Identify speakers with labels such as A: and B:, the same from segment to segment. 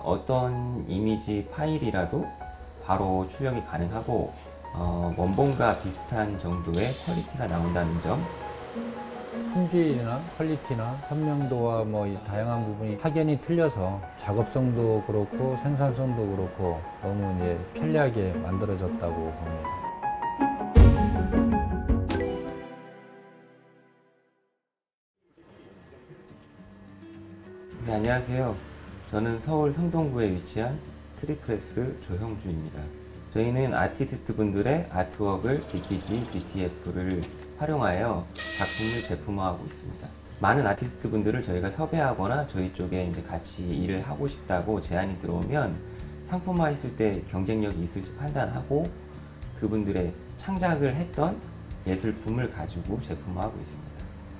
A: 어떤 이미지 파일이라도 바로 출력이 가능하고 원본과 비슷한 정도의 퀄리티가 나온다는 점.
B: 품질이나 퀄리티나 선명도와 이 다양한 부분이 확연히 틀려서 작업성도 그렇고 생산성도 그렇고 너무 이제 편리하게 만들어졌다고 봅니다.
A: 네, 안녕하세요. 저는 서울 성동구에 위치한 트리프레스 조형주입니다. 저희는 아티스트 분들의 아트웍을 DTG, DTF를 활용하여 작품을 제품화하고 있습니다. 많은 아티스트 분들을 저희가 섭외하거나 저희 쪽에 이제 같이 일을 하고 싶다고 제안이 들어오면 상품화 했을 때 경쟁력이 있을지 판단하고 그분들의 창작을 했던 예술품을 가지고 제품화하고 있습니다.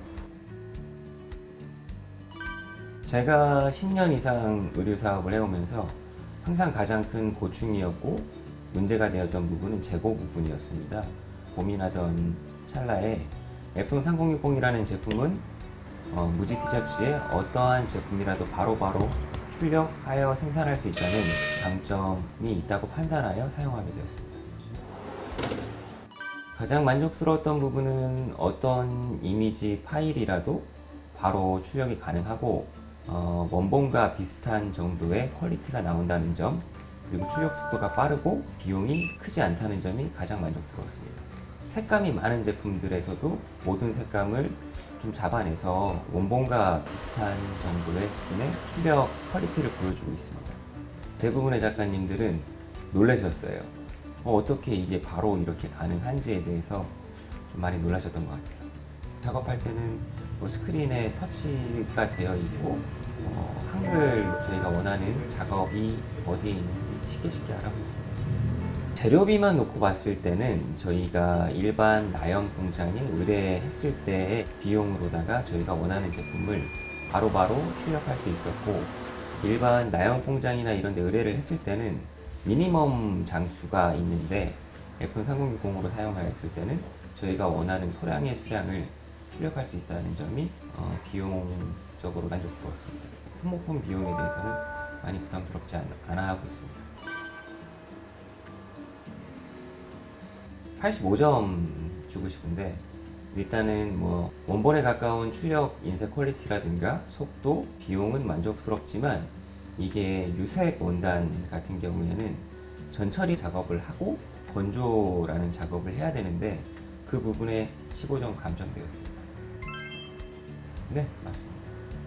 A: 제가 10년 이상 의류사업을 해오면서 항상 가장 큰 고충이었고 문제가 되었던 부분은 재고 부분이었습니다. 고민하던 찰나에 F3060이라는 제품은 무지 티셔츠에 어떠한 제품이라도 바로바로 출력하여 생산할 수 있다는 장점이 있다고 판단하여 사용하게 되었습니다. 가장 만족스러웠던 부분은 어떤 이미지 파일이라도 바로 출력이 가능하고 원본과 비슷한 정도의 퀄리티가 나온다는 점, 그리고 출력 속도가 빠르고 비용이 크지 않다는 점이 가장 만족스러웠습니다. 색감이 많은 제품들에서도 모든 색감을 좀 잡아내서 원본과 비슷한 정도의 수준의 출력 퀄리티를 보여주고 있습니다. 대부분의 작가님들은 놀라셨어요. 어떻게 이게 바로 이렇게 가능한지에 대해서 좀 많이 놀라셨던 것 같아요. 작업할 때는 스크린에 터치가 되어 있고 한글 저희가 원하는 작업이 어디에 있는지 쉽게 알아볼 수 있습니다. 재료비만 놓고 봤을 때는 저희가 일반 나염 공장에 의뢰했을 때의 비용으로다가 저희가 원하는 제품을 바로바로 출력할 수 있었고, 일반 나염 공장이나 이런 데 의뢰를 했을 때는 미니멈 장수가 있는데 F3060으로 사용하였을 때는 저희가 원하는 소량의 수량을 출력할 수 있다는 점이 비용적으로 만족스러웠습니다. 스모폰 비용에 대해서는 많이 부담스럽지 않아 하고 있습니다. 85점 주고 싶은데, 일단은 원본에 가까운 출력 인쇄 퀄리티라든가 속도, 비용은 만족스럽지만 이게 유색 원단 같은 경우에는 전처리 작업을 하고 건조라는 작업을 해야 되는데 그 부분에 15점 감점되었습니다. 네, 맞습니다.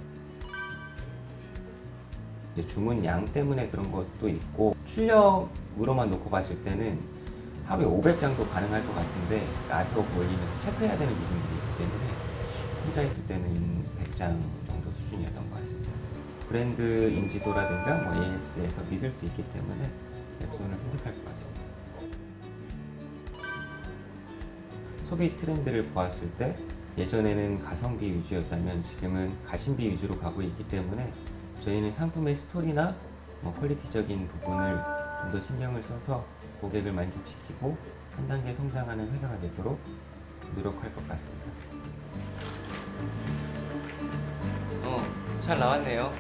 A: 이제 주문 양 때문에 그런 것도 있고, 출력으로만 놓고 봤을 때는 하루에 500장도 가능할 것 같은데 아트웍 올리면 체크해야 되는 부분들이 있기 때문에 혼자 있을 때는 100장 정도 수준이었던 것 같습니다. 브랜드 인지도라든가 AS에서 믿을 수 있기 때문에 앱손을 선택할 것 같습니다. 소비 트렌드를 보았을 때 예전에는 가성비 위주였다면 지금은 가심비 위주로 가고 있기 때문에 저희는 상품의 스토리나 퀄리티적인 부분을 좀 더 신경을 써서 고객을 만족시키고 한 단계 성장하는 회사가 되도록 노력할 것 같습니다. 잘 나왔네요.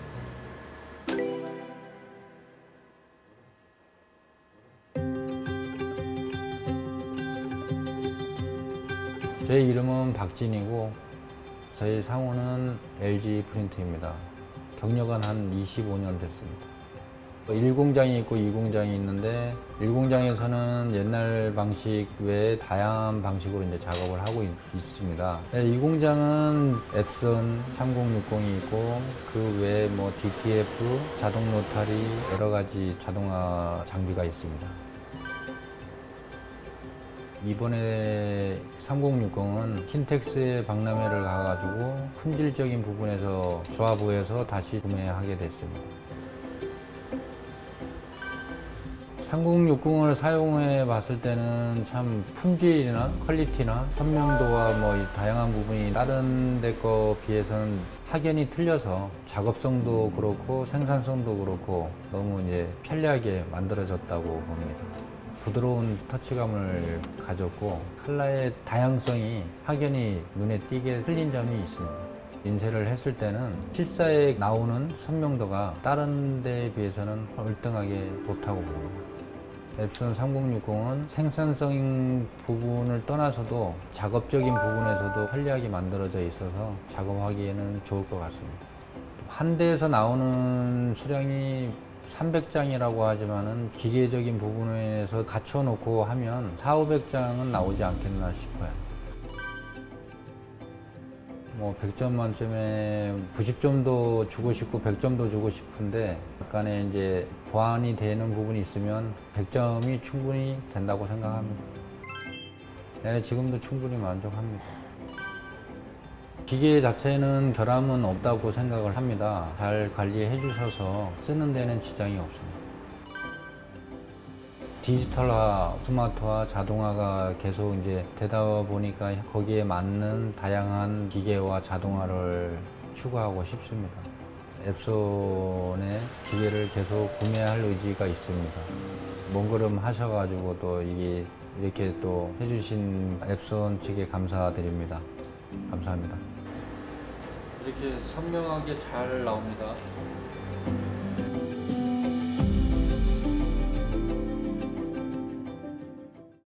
B: 제 이름은 박진이고 저희 상호는 LG 프린트입니다. 경력은 한 25년 됐습니다. 1공장이 있고 2공장이 있는데 1공장에서는 옛날 방식 외에 다양한 방식으로 이제 작업을 하고 있습니다. 2공장은 앱선 3060이 있고 그 외에 DTF, 자동 로타리 여러 가지 자동화 장비가 있습니다. 이번에 3060은 킨텍스의 박람회를 가가지고 품질적인 부분에서 좋아 보여서 다시 구매하게 됐습니다. 3060을 사용해 봤을 때는 참 품질이나 퀄리티나 선명도와 다양한 부분이 다른 데 거 비해서는 확연히 틀려서 작업성도 그렇고 생산성도 그렇고 너무 이제 편리하게 만들어졌다고 봅니다. 부드러운 터치감을 가졌고 컬러의 다양성이 확연히 눈에 띄게 틀린 점이 있습니다. 인쇄를 했을 때는 실사에 나오는 선명도가 다른 데에 비해서는 월등하게 좋다고 봅니다. 앱선 3060은 생산성 부분을 떠나서도 작업적인 부분에서도 편리하게 만들어져 있어서 작업하기에는 좋을 것 같습니다. 한 대에서 나오는 수량이 300장이라고 하지만은 기계적인 부분에서 갖춰놓고 하면 400~500장은 나오지 않겠나 싶어요. 뭐 100점 만점에 90점도 주고 싶고 100점도 주고 싶은데 약간의 이제 보완이 되는 부분이 있으면 100점이 충분히 된다고 생각합니다. 네, 지금도 충분히 만족합니다. 기계 자체는 결함은 없다고 생각을 합니다. 잘 관리해 주셔서 쓰는 데는 지장이 없습니다. 디지털화, 스마트화, 자동화가 계속 이제 되다 보니까 거기에 맞는 다양한 기계와 자동화를 추구하고 싶습니다. 앱손의 기계를 계속 구매할 의지가 있습니다. 먼 걸음 하셔가지고 또 이게 이렇게 또 해주신 앱손 측에 감사드립니다. 감사합니다. 이렇게 선명하게 잘 나옵니다.